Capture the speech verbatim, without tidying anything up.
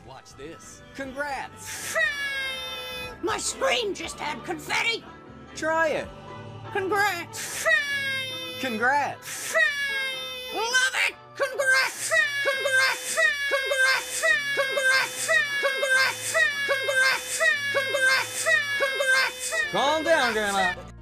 Watch this. Congrats! My screen just had confetti! Try it! Congrats! Congrats! Love it! Congrats! Congrats! Congrats! Congrats! Congrats! Congrats! Congrats! Congrats! Calm down, Grandma.